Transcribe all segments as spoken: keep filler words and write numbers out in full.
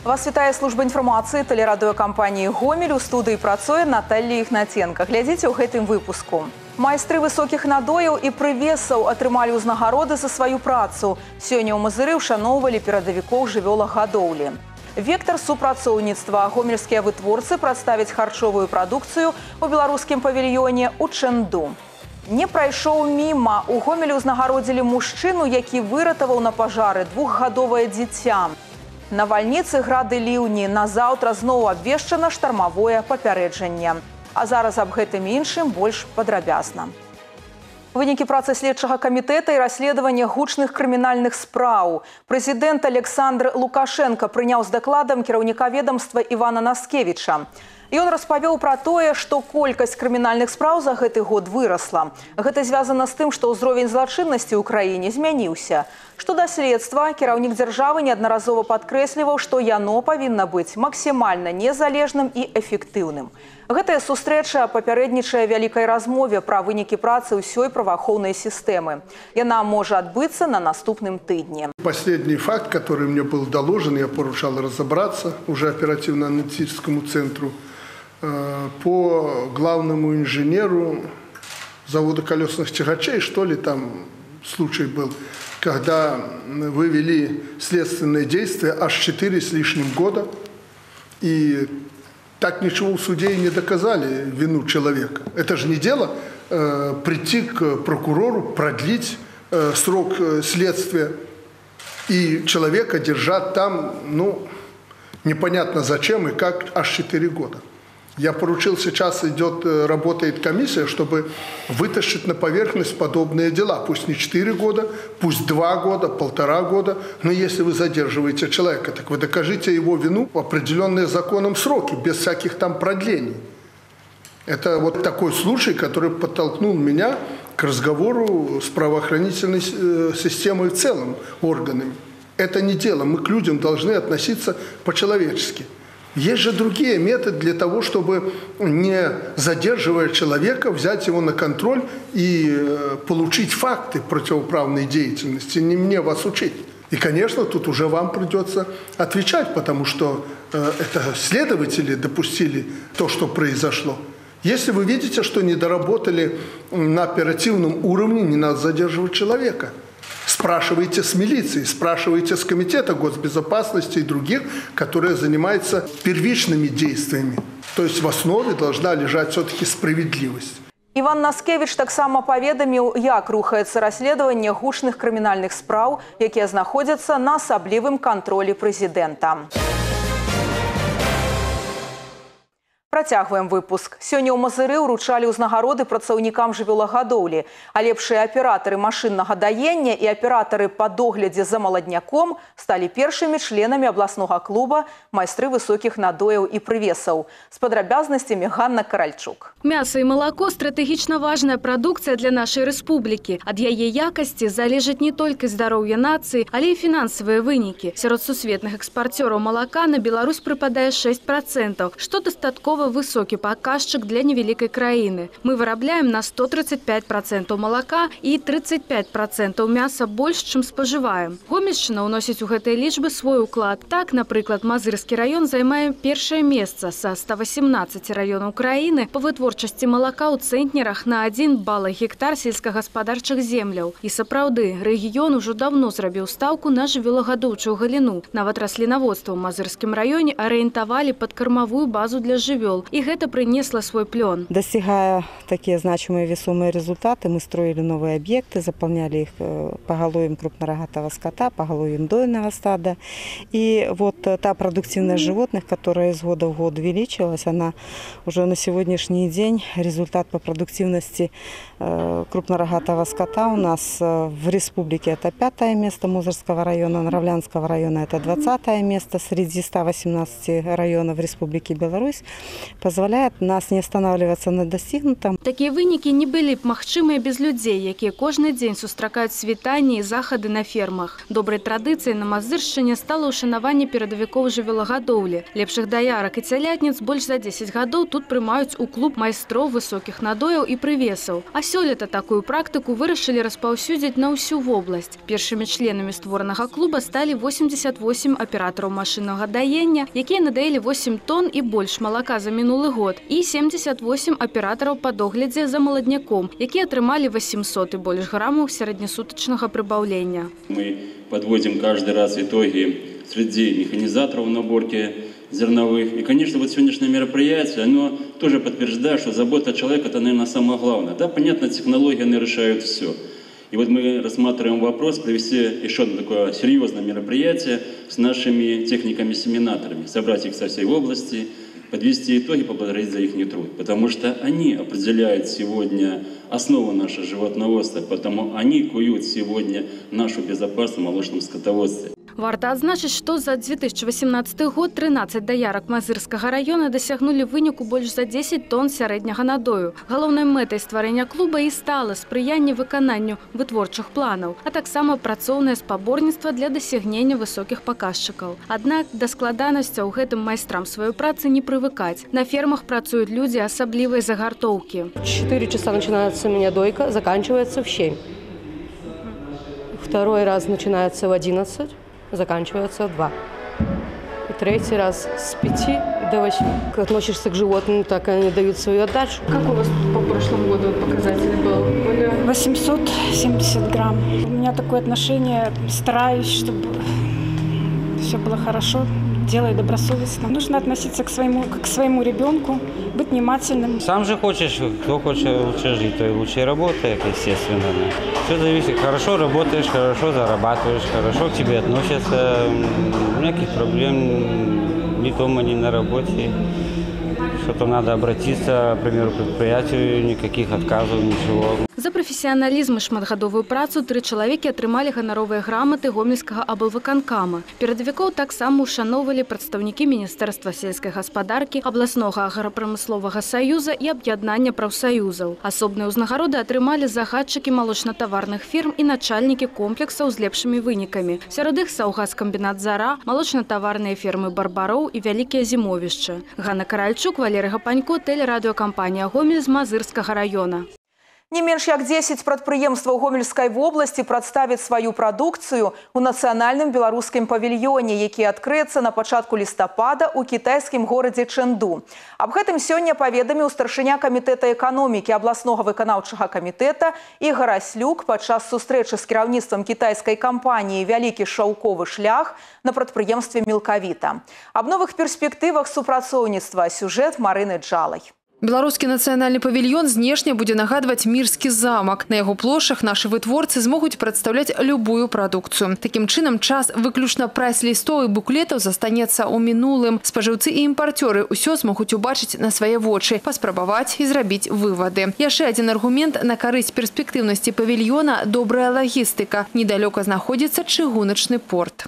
Вас вітае служба інфармацыі тэлерадыёкампаніі «Гомель». У студыі працуе Наталья Ігнаценка. Глядзіце ў гэтым выпуску. Майстры высокіх надояў і прывесаў атрымалі ўзнагароды за сваю працу. Сёння ў Мазыры ўшаноўвалі перадавікоў жывёлагадоўлі. Вектор супрацоўніцтва. Гомельскія вытворцы прадставяць харчовую прадукцыю у беларускім павільёне ў Чэнду. Не прайшоў міма. У Гомелі ўзнагародзілі мужчыну, які выратаваў на пажары двухгадовае дзіця. Навальніцы, грады, ліўні. Назаўтра зноў абвешчана штармавое папярэджанне. А зараз аб гэтым іншым больш падрабязна. Вынікі працы следчага камітэта і расследавання гучных крымінальных спраў. Прэзідэнт Александр Лукашенко прыняў з дакладам кіраўніка ведамства Івана Наскевіча. Ён распавёў пра тое, што колькасць крымінальных спраў за гэты год вырасла. Гэта звязана з тым, што ўзровень злачыннасці ў краіне змяніўся. Што да следства, кіраўнік дзяржавы неаднаразова падкрэсліваў, што яно павінна быць максімальна незалежным і эфектыўным. Гэтая сустрэча папярэднічае вялікай размове пра вынікі працы ўсёй праваахоўнай сістэмы. Яна можа адбыцца на наступным тыдні. Последний факт, который мне был доложен, я поручал разобраться уже оперативно-аналитическому центру, по главному инженеру завода колесных тягачей, что ли, там случай был, когда вы вели следственные действия аж четыре с лишним года, и так ничего в суде и не доказали вину человека. Это же не дело э, прийти к прокурору, продлить э, срок э, следствия и человека держать там, ну, непонятно зачем и как, аж четыре года. Я поручил, сейчас идет, работает комиссия, чтобы вытащить на поверхность подобные дела. Пусть не четыре года, пусть два года, полтора года. Но если вы задерживаете человека, так вы докажите его вину в определенные законом сроки, без всяких там продлений. Это вот такой случай, который подтолкнул меня к разговору с правоохранительной системой в целом, органами. Это не дело. Мы к людям должны относиться по-человечески. Есть же другие методы для того, чтобы, не задерживая человека, взять его на контроль и получить факты противоправной деятельности. Не мне вас учить. И, конечно, тут уже вам придется отвечать, потому что это следователи допустили то, что произошло. Если вы видите, что не доработали на оперативном уровне, не надо задерживать человека. Спрашивайте с милиции, спрашивайте с комитета госбезопасности и других, которые занимаются первичными действиями. То есть в основе должна лежать все-таки справедливость. Іван Наскевіч таксама паведаміў, як рухаецца расследаванне гучных крымінальных спраў, якія знаходзяцца на асаблівым кантролі прэзідэнта. Працягваем выпуск. Сёння ў Мазыры ўручалі ўзнагароды працаўнікам жывёлагадоўлі, а лепшыя аператары машыннага даення і аператары па доглядзе за маладняком сталі першымі членамі абласнога клуба майстры высокіх надояў і прывесаў. З падрабязнасцямі Ганна Каральчук. Мясо і малако – стратэгічна важная прадукцыя для нашай рэспублікі. Ад яе якасці залежыць не толькі здароўе нацыі, але і фінансавыя вынікі. Сярод сусветных экспарцёраў малака на Беларусь прыпадае шэсць працэнтаў, што дастаткова высокі паказчык для невялікай краіны. Мы вырабляем на сто тридцать пять процентов молока і тридцать пять процентов мяса больш, чым спажываем. Гомельшчына ўносіць у гэтыя лічбы свой уклад. Так, напрыклад, Мазырскі раён займае першае месца са ста васямнаццаці раёнаў краіны па вытворчасці малака ў цэнтнерах на адзін бала гектар сельскагаспадарчых земляў. І сапраўды, рэгіён ужо давно зрабіў стаўку на жывёлагадоўчую галіну. Нават раслінаводства ў Мазырскім раёне арыентавалі пад кармавую базу для жывёл. И это принесло свой плен. Достигая такие значимые весомые результаты, мы строили новые объекты, заполняли их поголовьем крупнорогатого скота, поголовьем дойного стада. И вот та продуктивность животных, которая из года в год увеличилась, она уже на сегодняшний день, результат по продуктивности крупнорогатого скота у нас в республике это пятое место Мозырского района, Нравлянского района это двадцатое место среди ста восемнадцати районов Республики Беларусь. позволяет нас не останавливаться на достигнутом. Такія вынікі не былі б магчымыя без людзей, якія кожны дзень сустракаюць світанні і захады на фермах. Добрай традыцыяй на Мазыршчыне стала ўшанаванне перадавікоў жывёлагадоўлі. Лепшых даярак і цялятніц больш за дзесяць гадоў тут прымаюць у клуб майстроў высокіх надояў і прывесаў. А сёлета такую практыку вырашылі распаўсюдзіць на ўсю вобласць. Першымі членамі створанага клуба сталі восемьдесят восемь аператараў машыннага даення, якія надаілі восемь тонн і больш малака за мінулы год, і семьдесят восемь аператараў па доглядзе за маладняком, якія атрымалі восемьсот і больш граммаў сярэднесутачнага прыбаўлення. Мы подводим каждый раз итоги среди механизаторов на уборке зерновых. И, конечно, вот сегодняшнее мероприятие, оно тоже подтверждает, что забота человека – это, наверное, самое главное. Да, понятно, технологии, они решают все. И вот мы рассматриваем вопрос провести еще одно такое серьезное мероприятие с нашими техниками-семенаторами, собрать их со всей области, подвести итоги, поблагодарить за их труд. Потому что они определяют сегодня основу нашего животноводства, потому они куют сегодня нашу безопасность в молочном скотоводстве. Варта адзначыць, што за две тысячи восемнадцаты год трынаццаць даярак Мазырскага района дасягнулі выніку больш за дзесяць тонн сярэдняга надою. Галоўнай мэтай стварэння клуба і стала спрыянне выкананню вытворчых планаў, а таксама працоўнае спаборніцтва для дасягнення высокіх паказчыкаў. Аднак да складанасцяў гэтым майстрам сваёй працы не прывыкаць. На фермах працуюць людзі асаблівай загартоўкі. В четыре часа начинается у меня дойка, заканчивается в семь. Второй раз начинается в одиннадцать. Заканчивается в два. И третий раз с пяти до восьми. Как относишься к животным, так они дают свою отдачу. Как у вас по прошлому году показатель был? восемьсот семьдесят грамм. У меня такое отношение, стараюсь, чтобы все было хорошо, делаю добросовестно. Нужно относиться к своему, как к своему ребенку, быть внимательным. Сам же хочешь, кто хочет лучше жить, то и лучше работает, естественно. Все зависит. Хорошо работаешь, хорошо зарабатываешь, хорошо к тебе относятся. Никаких проблем ни дома, ни на работе. Что-то надо обратиться, к примеру, к предприятию, никаких отказов, ничего. За прафесіяналізм і шматгадовую працу тры чалавекі атрымалі ганаровыя граматы гомельскага аблвыканкама. Перадавікоў таксама ушаноўвалі прадстаўнікі Міністэрства сельскай гаспадаркі, абласнога аграпрамысловага саюза і аб'яднання прафсаюзаў. Асобныя ўзнагароды атрымалі загадчыкі малочна-таварных фірм і начальнікі комплексаў з лепшымі вынікамі. Сярод іх саўгаскамбінат «Зара», малочна-таварныя фермы «Барбароў» і вялікія зімовішчы. Ганна Каральчук, Валерий Гапанько, тэлерадыёкампанія «Гомель» з Мазырскага района. Не менш як дзесяць прадпрыемстваў Гомельскай вобласці прадставяць сваю прадукцыю ў нацыянальным беларускім павільёне, які адкрыецца на пачатку лістапада ў кітайскім горадзе Чэнду. Аб гэтым сёння паведаміў старшыня камітэта эканомікі абласнога выканаўчага камітэта Ігар Аслюк падчас сустрэчы з кіраўніцтвам кітайскай кампаніі «Вялікі шаўковы шлях» на прадпрыемстве «Мелкавіта». Аб новых перспектывах супрацоўніцтва сюжэт Марыны Джалай. Беларускі нацыянальны павільён знешне будзе нагадваць мірскі замак. На яго плошах нашы вытворцы змогуць прадстаўляць любую прадукцыю. Такім чынам, час выключна прайс-лістоў і буклетаў застанецца ў мінулым. Спажыўцы і імпарцёры ўсё змогуць убачыць на свае вочы, паспрабаваць і зрабіць вывады. Яшчэ адзін аргумент на карысць перспектыўнасці павільёна – добрая лагістыка. Недалёка знаходзіцца чыгуначны порт.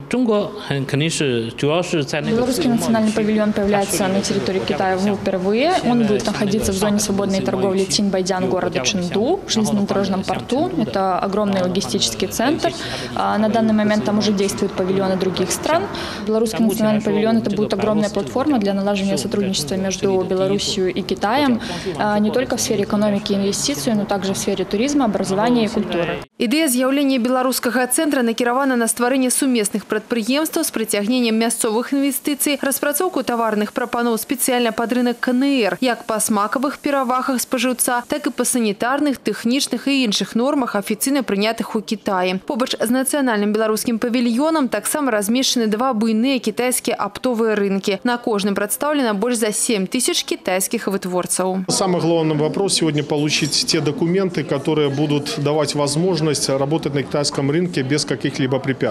Белорусский национальный павильон появляется на территории Китая впервые. Он будет находиться находиться в зоне свободной торговли Цинбайдян города Чэнду, в железнодорожном порту. Это огромный логистический центр. На данный момент там уже действуют павильоны других стран. Белорусский национальный павильон – это будет огромная платформа для налаживания сотрудничества между Беларусью и Китаем не только в сфере экономики и инвестиций, но также в сфере туризма, образования и культуры. Ідэя з'яўлення беларускага цэнтра накіравана на стварэнне сумесных прадпрыемстваў з прыцягненнем мясцовых інвестыцый, распрацоўку таварных прапаноў спецыяльна пад рынак ка эн эр, як па смакавых перавагах спажыўца, так і па санітарных, тэхнічных і іншых нормах, афіцыйна прынятых у Кітаі. Побач з нацыянальным беларускім павільёнам таксама размешчаны два буйныя кітайскія аптовыя рынкі. На кожным прадстаўлена больш за семь тысяч китайских вытворцаў. Самый главный вопрос сегодня получить те документы, которые будут давать возможность работать на китайском рынке без каких-либо препятствий.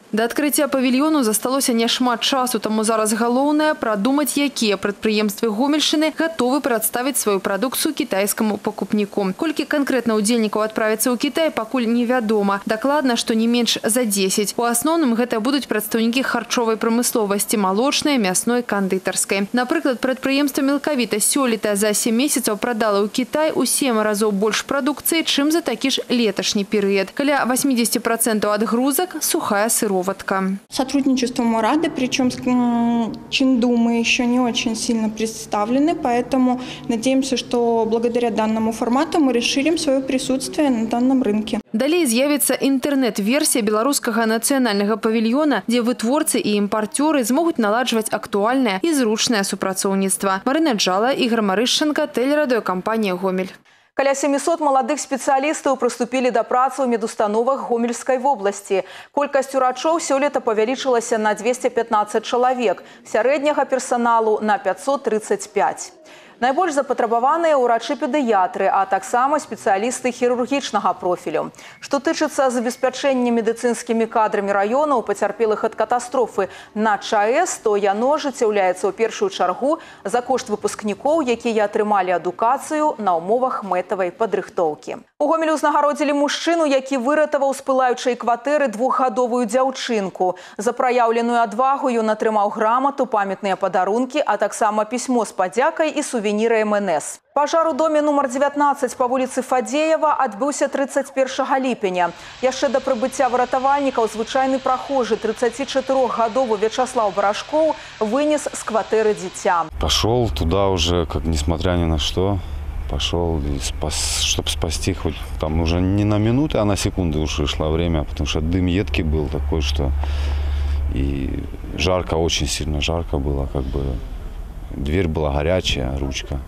До открытия павильону засталося няшмат часу, тому зараз галоўнае прадумаць, якія прадпрыемствы Гомельшчыны гатовы прадставіць сваю прадукцыю кітайскаму пакупніку. Колькі канкрэтна удзельнікаў адправіцца ў Кітай, пакуль невядома. Дакладна, што не менш за дзесяць. У асноўным гэта будуць прадстаўнікі харчовай прамысловасці, малочнай, мясной, кандытарскай. Напрыклад, прадпрыемства «Мелкавіта» сёлета за сем месяцаў прадала ў Кітай у сем разоў больш прадукцыі, чым за такі ж леташні перыяд. Каля восьмидесяти процентов адгрузак – сухая сыроватка. Сотрудничество мы рады, причем с Чинду мы еще не очень сильно представлены, поэтому надеемся, что благодаря данному формату мы расширим свое присутствие на данном рынке. Далей з'явіцца інтэрнэт-версія беларускага нацыянальнага павільёна, дзе вытворцы і імпарцёры змогуць наладжваць актуальнае і зручнае супрацоўніцтва. Марына Джала, Ігор Марышченко, тэлерадыёкампанія «Гомель». Каля семисот маладых спецыялістаў прыступілі да працы ў медустановах Гомельскай вобласці. Колькасць урачоў сёлета павялічылася на двести пятнадцать чалавек, сярэдняга персаналу на пятьсот тридцать пять. Найбольш запатрабаваныя ўрачы-педыятры, а таксама спецыялісты хірургічнага профілю. Што тычыцца забеспячэння медыцынскімі кадрамі раёнаў, пацярпелых ад катастрофы на ЧАЭС, то яно ажыццяўляецца ў першую чаргу за кошт выпускнікоў, якія атрымалі адукацыю на ўмовах мэтавай падрыхтоўкі. У Гомелі ўзнагародзілі мужчыну, які выратаваў з пылаючай кватэры двухгадовую дзяўчынку. За праяўленую адвагу ён атрымаў грамату, памятныя падарункі, а таксама пісьмо з падзякай і сувеніры эм эн эс. Пажар у доме нумар девятнадцать па вуліцы Фадзеева адбыўся тридцать первого ліпеня. Яшчэ да прыбыцця выратавальнікаў звычайны прахожы тридцатичетырохгадовы Вячаслав Барашкоў вынес з кватэры дзіця. Пошел туда уже, как несмотря ни на что. Пошел, спас, чтобы спасти хоть там уже не на минуты, а на секунды уж шло время, потому что дым едкий был такой, что и жарко, очень сильно жарко было, как бы дверь была горячая, ручка.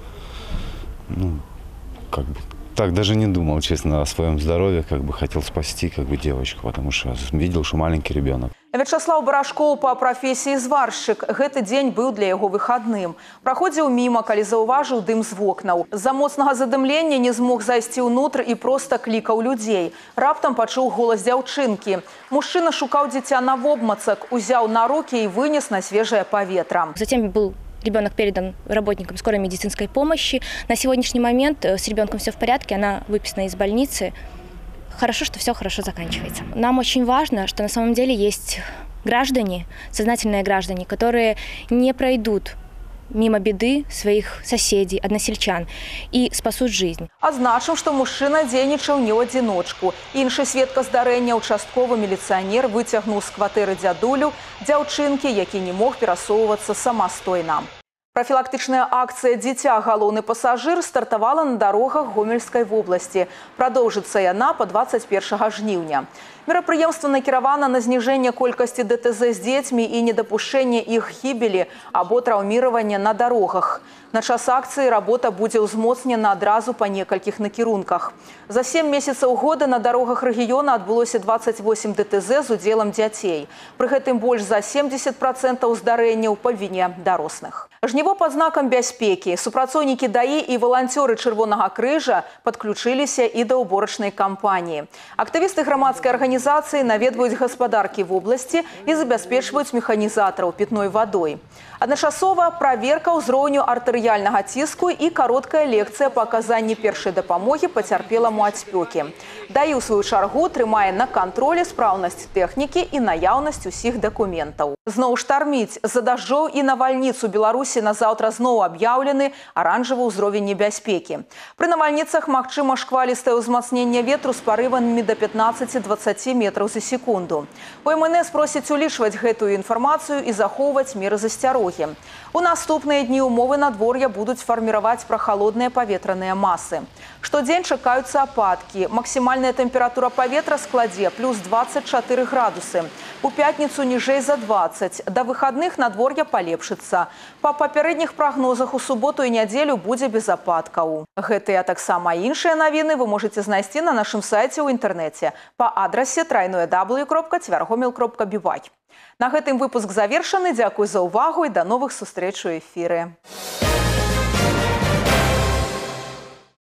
Ну, как бы так даже не думал, честно, о своем здоровье, как бы хотел спасти как бы девочку, потому что видел, что маленький ребенок. Вячаслав Барашкоў па прафесіі зваршчык. Гэты дзень быў для яго выхадным. Праходзіў міма, калі заўважыў дым з вокнаў. З-за моцнага задымлення не змог зайсці ўнутр і проста клікаў людзей. Раптам пачуў голас дзяўчынкі. Мужчына шукаў дзіця на вобмацак, узяў на руки і вынес на свежее поветра. Затем был ребенок передан работникам скорой медицинской помощи. На сегодняшний момент с ребенком все в порядке, она выписана из больницы. Хорошо, что все хорошо заканчивается. Нам очень важно, что на самом деле есть граждане, сознательные граждане, которые не пройдут мимо беды своих соседей, односельчан и спасут жизнь. Адзначым, што мужчына дзейнічаў не ў адзіночку. Іншы сведка здарэння, участковы міліцыянер, выцягнуў з кватэры дзядулю дзяўчынкі, які не мог перасоўвацца самастойна. Профилактичная акция «Дитя. Галоўны пассажир» стартовала на дорогах Гомельской вобласці. Продолжится яна по двадцать первого жніўня. Мерапрыемства накіравана на зніжэнне колькасці дэ тэ зэ з дзецьмі і недапушэнне іх гібелі або траўміравання на дорогах. На час акцыі работа будзе ўзмоцнена адразу па некалькіх накірунках. За сем месяцаў года на дорогах рэгіёна адбылося двадцать восемь дэ тэ зэ з удзелам дзяцей. Пры гэтым больш за семьдесят процентов здарэнняў па віне дарослых. Жніво пад знакам бяспекі. Супрацоўнікі даі і валанцёры Чырвонага крыжа падключыліся і да ўборачнай кампаніі. Актывісты грамадскай арганізацыі наведваюць гаспадаркі вобласці і забяспечваюць механізатараў пітной вадой. Адначасова праверка ўзроўню артэрыяльнага ціску і кароткая лекцыя па аказанні першай дапамогі пацярпеламу ад спёкі. даі ў сваю чаргу трымае на кантролі спраўнасць тэхнікі і наяўнасць усіх дакументаў. Зноў штарміць. За дажджоў і навальніцу Беларусі на заўтра зноў аб'яўлены аранжавы ўзровень небяспекі. Пры навальніцах магчыма шквалістае ўзмацненне ветру з парывамі да пятнаццаці дваццаці метраў за секунду. У эм эн эс просяць улічваць гэтую інфармацыю і захоўваць меры засцярогі. У наступныя дні умовы надвор'я будуць фарміраваць прахалодныя паветраныя масы. Штодзень чакаюцца ападкі. Максімальная тэмпература паветра складзе плюс двадцать четыре градусы. У пятніцу ніжэй за двадцать. Да выхадных надвор'я палепшыцца. Па папярэдніх прагнозах у суботу і нядзелю будзе без ападкаў. Гэтыя таксама іншыя навіны вы можаце знайсці на нашым сайце ў інтэрнэце па адрасе трайное дабл ю кропка цвяргомел кропка би вай. На гэтым выпуск завершаны. Дзякуй за ўвагу і да новых сустрэч у эфіры.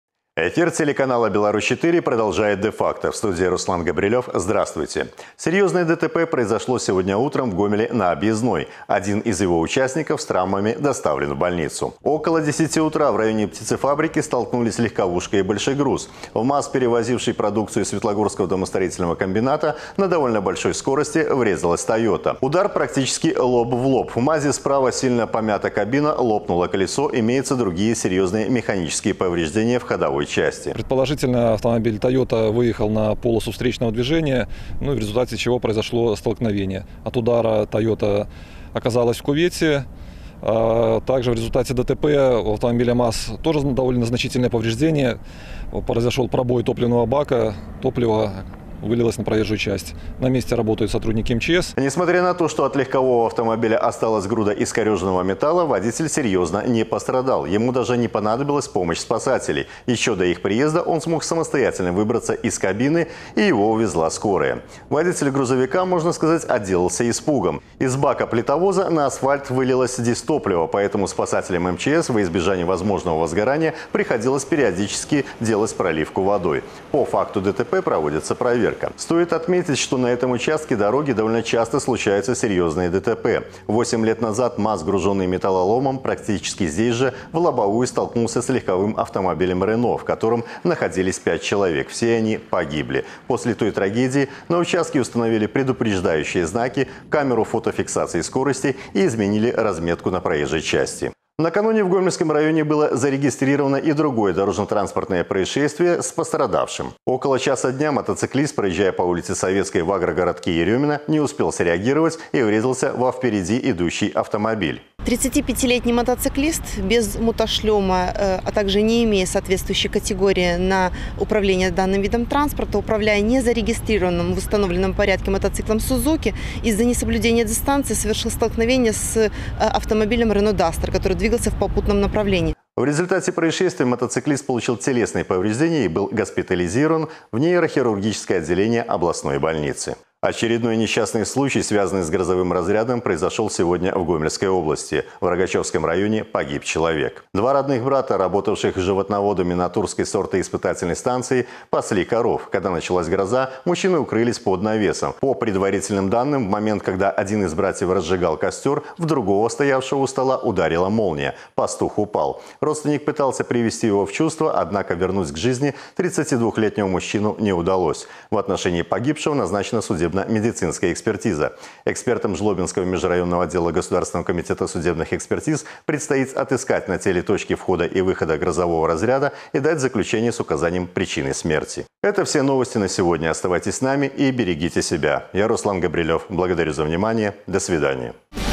Эфир телеканала «Беларусь-четыре» продолжает «Де-факто». В студии Руслан Габрилев. Здравствуйте. Серьезное ДТП произошло сегодня утром в Гомеле на Объездной. Один из его участников с травмами доставлен в больницу. Около десяти утра в районе птицефабрики столкнулись легковушка и большегруз. В МАЗ, перевозивший продукцию Светлогорского домостроительного комбината, на довольно большой скорости врезалась «Тойота». Удар практически лоб в лоб. В МАЗе справа сильно помята кабина, лопнуло колесо, имеются другие серьезные механические повреждения в ходовой части. Предположительно, автомобиль Toyota выехал на полосу встречного движения, ну, в результате чего произошло столкновение. От удара Toyota оказалась в кювете. Также в результате ДТП у автомобиля МАЗ тоже довольно значительное повреждение. Произошел пробой топливного бака, топливо вылилось на проезжую часть. На месте работают сотрудники МЧС. Несмотря на то, что от легкового автомобиля осталась груда искореженного металла, водитель серьезно не пострадал. Ему даже не понадобилась помощь спасателей. Еще до их приезда он смог самостоятельно выбраться из кабины, и его увезла скорая. Водитель грузовика, можно сказать, отделался испугом. Из бака плитовоза на асфальт вылилось дистопливо, поэтому спасателям МЧС во избежание возможного возгорания приходилось периодически делать проливку водой. По факту ДТП проводится проверка. Стоит отметить, что на этом участке дороги довольно часто случаются серьезные ДТП. Восемь лет назад МАЗ, груженный металлоломом, практически здесь же в лобовую столкнулся с легковым автомобилем «Рено», в котором находились пять человек. Все они погибли. После той трагедии на участке установили предупреждающие знаки, камеру фотофиксации скорости и изменили разметку на проезжей части. Накануне в Гомельском районе было зарегистрировано и другое дорожно-транспортное происшествие с пострадавшим. Около часа дня мотоциклист, проезжая по улице Советской в агрогородке Еремина, не успел среагировать и врезался во впереди идущий автомобиль. тридцатипятилетний мотоциклист без мотошлема, а также не имея соответствующей категории на управление данным видом транспорта, управляя незарегистрированным в установленном порядке мотоциклом «Сузуки», из-за несоблюдения дистанции совершил столкновение с автомобилем «Рено Дастер», который двигался в попутном направлении. В результате происшествия мотоциклист получил телесные повреждения и был госпитализирован в нейрохирургическое отделение областной больницы. Очередной несчастный случай, связанный с грозовым разрядом, произошел сегодня в Гомельской области. В Рогачевском районе погиб человек. Два родных брата, работавших животноводами на Турской сортоиспытательной станции, пасли коров. Когда началась гроза, мужчины укрылись под навесом. По предварительным данным, в момент, когда один из братьев разжигал костер, в другого, стоявшего у стола, ударила молния. Пастух упал. Родственник пытался привести его в чувство, однако вернуть к жизни тридцатидвухлетнего мужчину не удалось. В отношении погибшего назначена судебная медицинская экспертиза. Экспертам Жлобинского межрайонного отдела Государственного комитета судебных экспертиз предстоит отыскать на теле точки входа и выхода грозового разряда и дать заключение с указанием причины смерти. Это все новости на сегодня. Оставайтесь с нами и берегите себя. Я Руслан Габрилев. Благодарю за внимание. До свидания.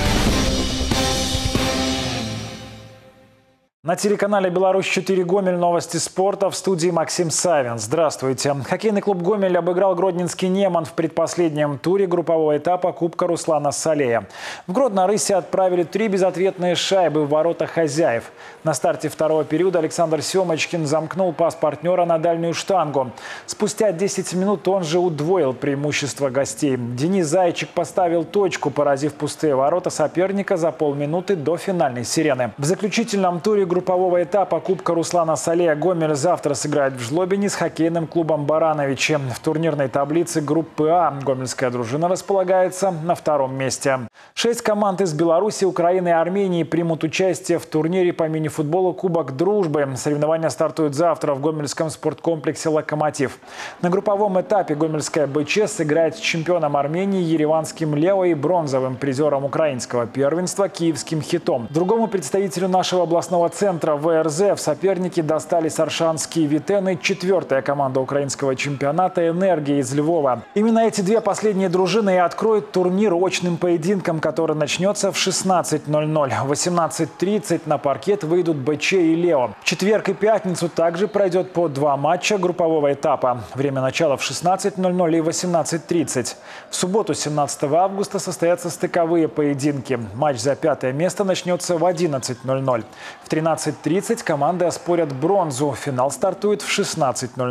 На телеканале «Беларусь-четыре» Гомель, новости спорта, в студии Максим Савин. Здравствуйте. Хоккейный клуб «Гомель» обыграл гродненский «Неман» в предпоследнем туре группового этапа Кубка Руслана Салея. В Гродно-Рысе отправили три безответные шайбы в ворота хозяев. На старте второго периода Александр Семочкин замкнул пас партнера на дальнюю штангу. Спустя десять минут он же удвоил преимущество гостей. Денис Зайчик поставил точку, поразив пустые ворота соперника за полминуты до финальной сирены. В заключительном туре группового этапа Кубка Руслана Салея Гомель завтра сыграет в Жлобине с хоккейным клубом «Барановичи». В турнирной таблице группы А гомельская дружина располагается на втором месте. Шесть команд из Беларуси, Украины и Армении примут участие в турнире по мини-футболу «Кубок Дружбы». Соревнования стартуют завтра в гомельском спорткомплексе «Локомотив». На групповом этапе гомельская БЧ сыграет с чемпионом Армении ереванским «Лео» и бронзовым призером украинского первенства киевским «Хитом». Другому представителю нашего областного центра Центра ВРЗ в соперники достались аршанские «Витены», четвертая команда украинского чемпионата «Энергия» из Львова. Именно эти две последние дружины и откроют турнир очным поединком, который начнется в шестнадцать ноль ноль. В восемнадцать тридцать на паркет выйдут БЧ и «Лео». В четверг и пятницу также пройдет по два матча группового этапа. Время начала в шестнадцать ноль ноль и восемнадцать тридцать. В субботу, семнадцатого августа, состоятся стыковые поединки. Матч за пятое место начнется в одиннадцать ноль ноль. В тринадцать тридцать команды оспорят бронзу. Финал стартует в шестнадцать ноль ноль.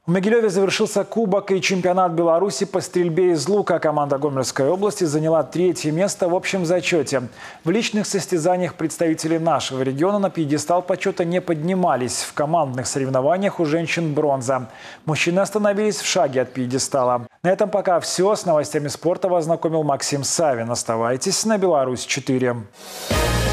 В Могилеве завершился Кубок и чемпионат Беларуси по стрельбе из лука. Команда Гомельской области заняла третье место в общем зачете. В личных состязаниях представители нашего региона на пьедестал почета не поднимались. В командных соревнованиях у женщин бронза. Мужчины остановились в шаге от пьедестала. На этом пока все. С новостями спорта вас знакомил Максим Савин. Оставайтесь на Беларусь четыре.